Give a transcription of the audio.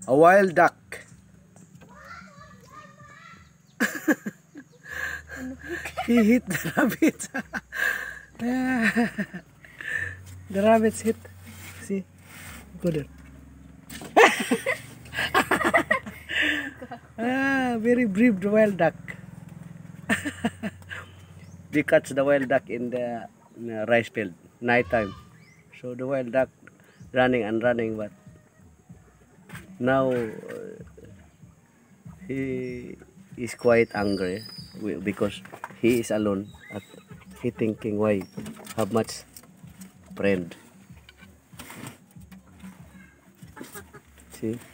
A wild duck. He hit the rabbit. The rabbit's hit. See? Go there. Very brave the wild duck. We catch the wild duck in the rice field night time. So the wild duck running and running, but now he is quite angry because he is alone. He thinking why have much friend. See?